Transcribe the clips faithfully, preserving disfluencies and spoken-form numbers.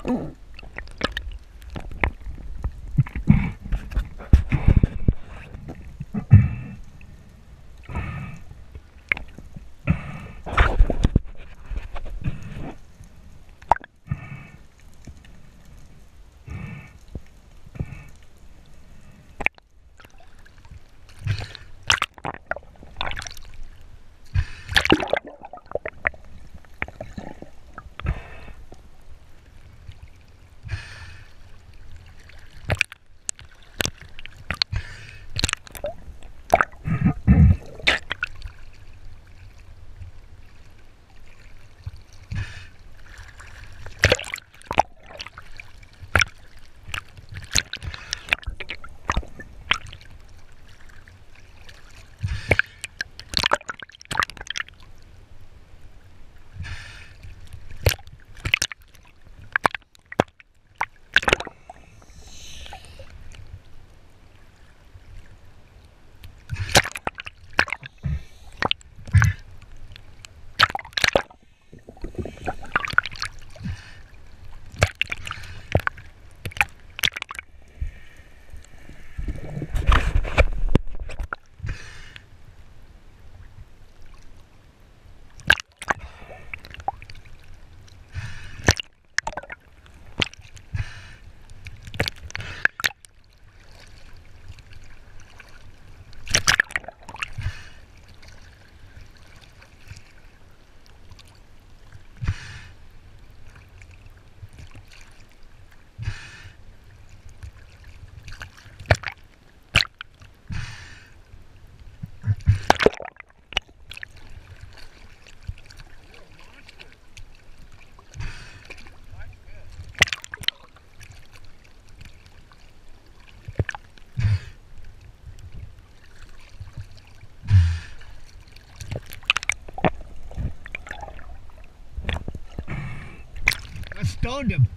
I stoned him.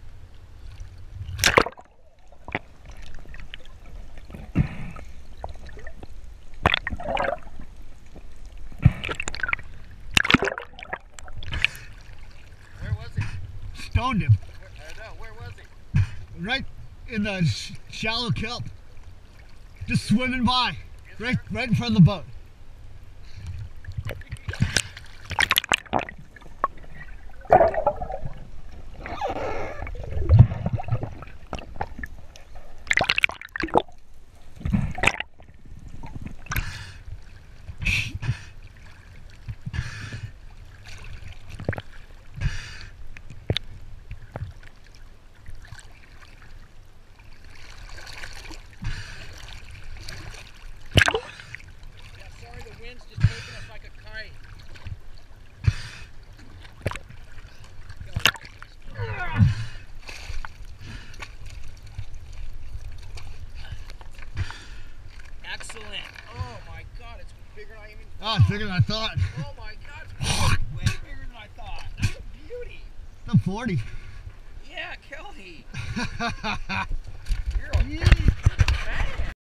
Where was he? Stoned him. Where, I know, where was he? Right in the sh shallow kelp. Just swimming by. Right, right in front of the boat. Wind's just taking us like a kite. Excellent. Oh my God, it's bigger than I even thought. Oh, it's bigger than I thought. Oh my God, it's way bigger than I thought. That's a beauty. I'm forty. Yeah, Kelly. You're a